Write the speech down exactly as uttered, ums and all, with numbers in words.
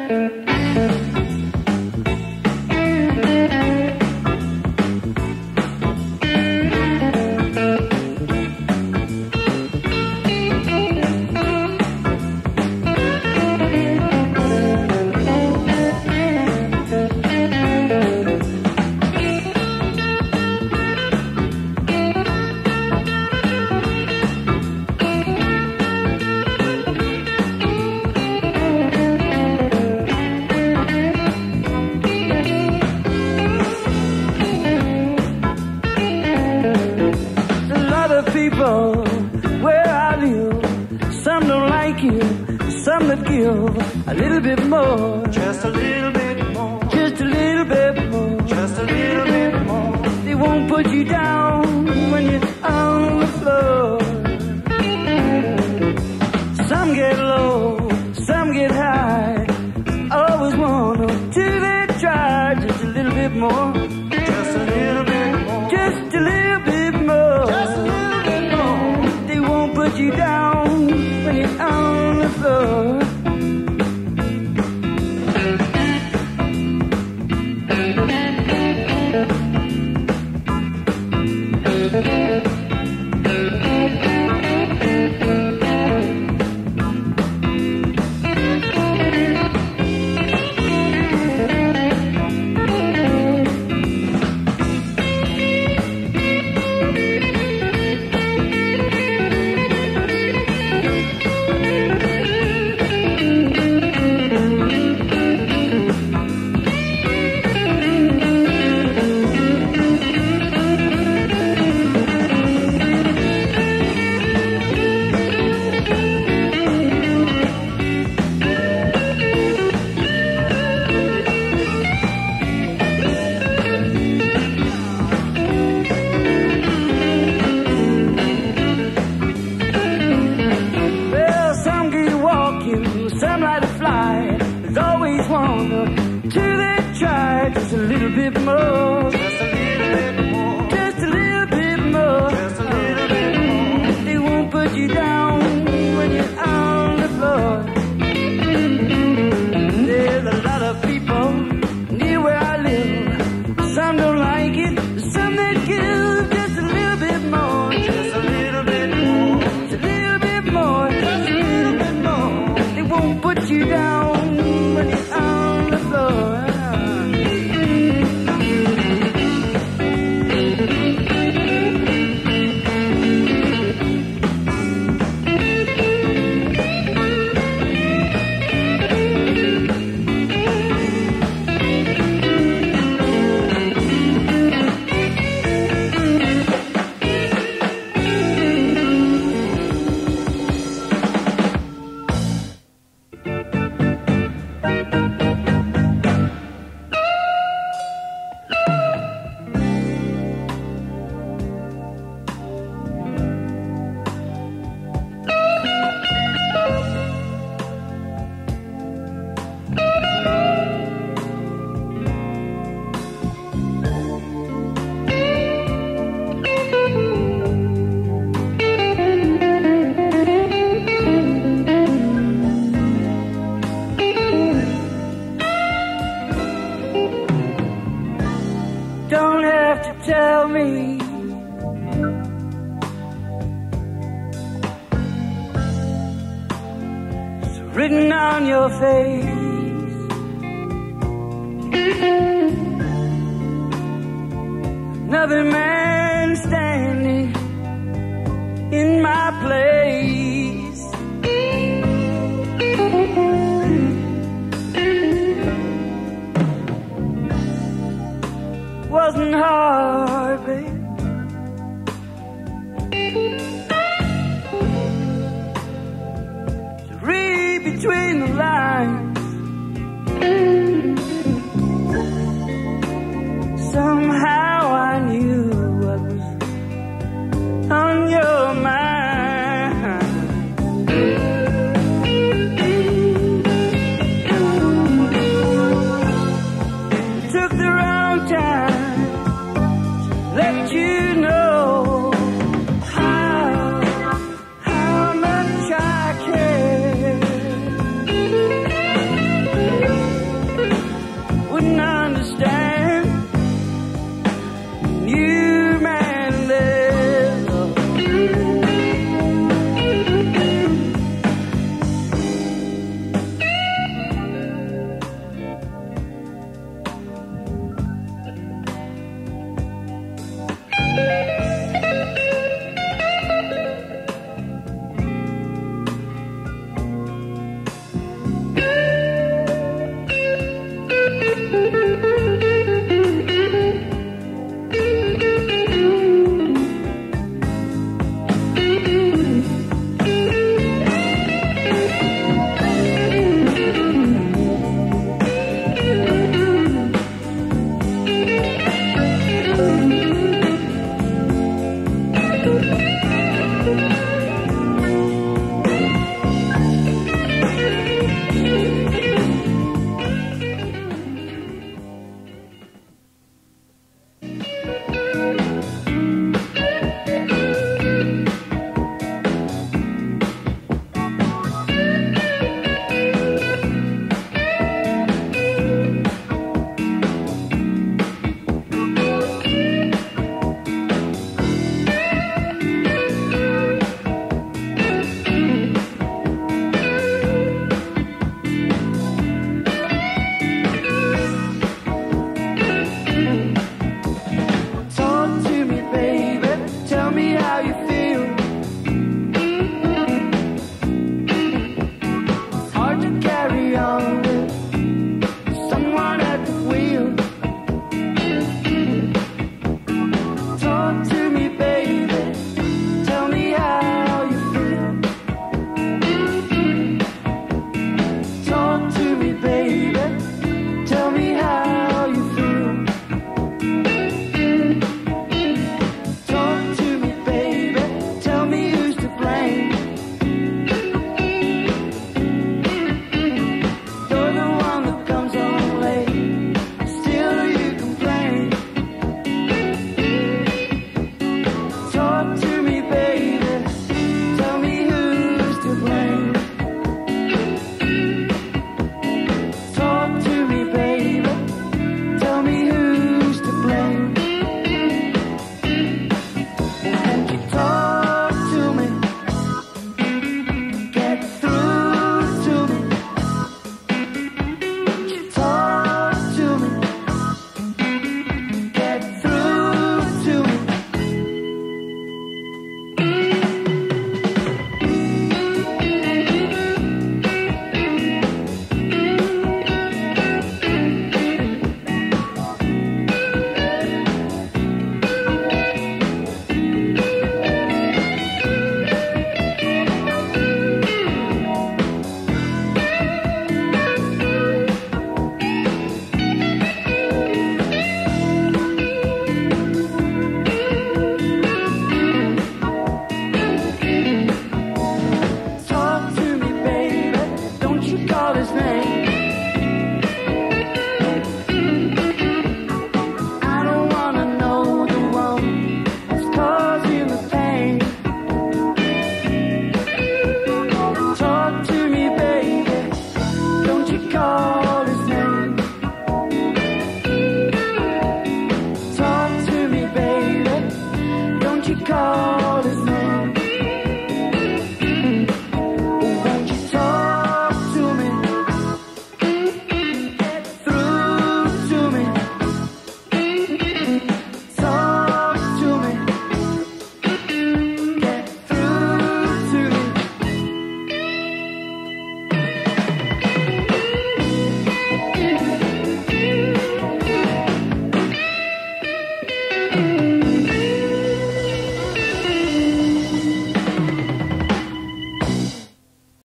Some that give a little bit more, just a little bit more, just a little bit more, just a little bit more. They won't put you down when you're on the floor. Some get low, some get high. Always wanna do they try just a little bit more, just a little bit more, just a little bit more, just a little bit more. They won't put you down when you're on the floor. Some like to fly, there's always one or two that try just a little bit more, just a little bit more, just a little bit more, just a little bit more. They won't put you down when you're on the floor. There's a lot of people near where I live. Some don't like it, some that give just a little bit more, just a little bit more, just a little bit more, just a little bit more. They won't put you down when you're on the floor. Don't have to tell me it's written on your face. Another man standing in my place.